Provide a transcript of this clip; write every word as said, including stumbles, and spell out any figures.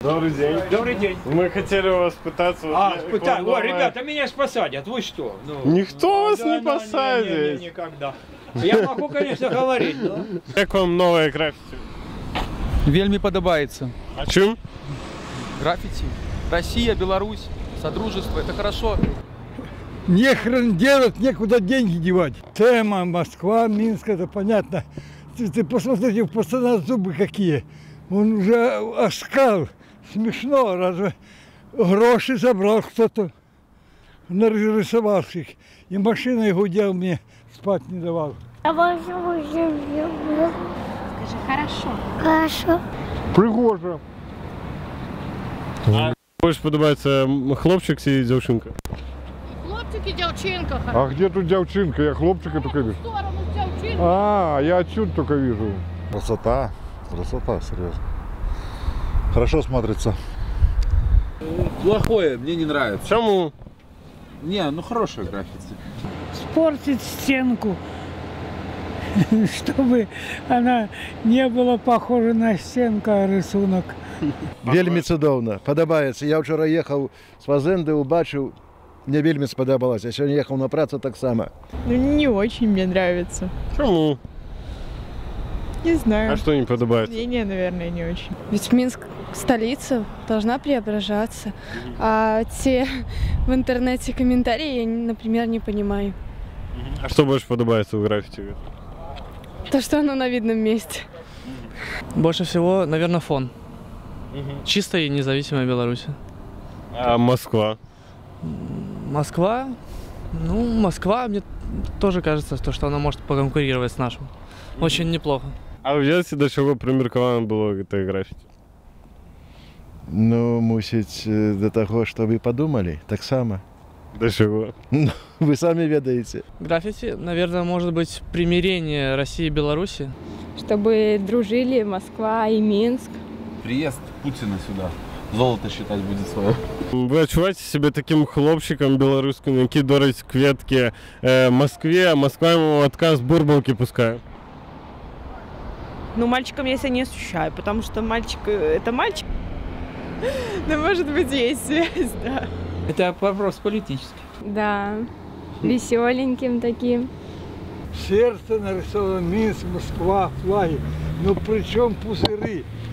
Добрый день. Добрый день. Мы хотели у вас пытаться... А, вот, спыта... главное... Ой, ребята, меня ж посадят, вы что? Ну, Никто ну, вас да, не ну, посадит. Не, не, не, никогда. Я могу, конечно, говорить, но... Как вам новое граффити? Вельми подобается. А чем? Граффити. Россия, Беларусь, содружество, это хорошо. Нехрен делать, некуда деньги девать. Тема Москва, Минск, это понятно. Ты, ты посмотрите, у пацана зубы какие. Он уже оскал. Смешно, разве гроши забрал кто-то, нарисовался их. И машиной гудел, мне спать не давал. Я вас очень люблю. Скажи, хорошо. Хорошо. Пригожа. А больше подобается хлопчик чи дівчинка? Хлопчик и девчинка. А где тут девчинка? Я хлопчика только вижу. В сторону девчинка. А, я отсюда только вижу. Красота, красота, серьезно. Хорошо смотрится. Плохое, мне не нравится. Чему? Не, ну хорошее граффити. Спортить стенку, чтобы она не была похожа на стенку, а рисунок. Вельми цудовно, подобається. Я вчора їхав з Фазенди, убачив, мне вельми сподобалось. Я сегодня ехал на працу так само. Ну, не очень мне нравится. Чему? Не знаю. А что не подобается? Мнение, наверное, не очень. Ведь Минск столица, должна преображаться. А те в интернете комментарии я, например, не понимаю. А что больше подобается в граффити? То, что оно на видном месте. Больше всего, наверное, фон. Чистая и независимая Беларусь. А Москва? Москва? Ну, Москва, мне тоже кажется, то, что она может поконкурировать с нашим. Очень неплохо. А в детстве до чего примірковано було це графіті? Ну, мусить до того, что вы подумали, так само. До чего? Ну, вы сами ведаете. Граффити, наверное, может быть примирение России и Беларуси. Чтобы дружили Москва и Минск. Приезд Путина сюда. Золото считать будет свое. Ви відчуваєте себе таким хлопчиком білоруським, який дарить квітки е, Москві, а Москва йому отказ бурбалки пускає? Ну, мальчиком я себя не ощущаю, потому что мальчик – это мальчик. Да, может быть, есть связь, да. Это вопрос политический. Да, веселеньким таким. Сердце нарисовано, Минск, Москва, флаги. Но при чем пузыри?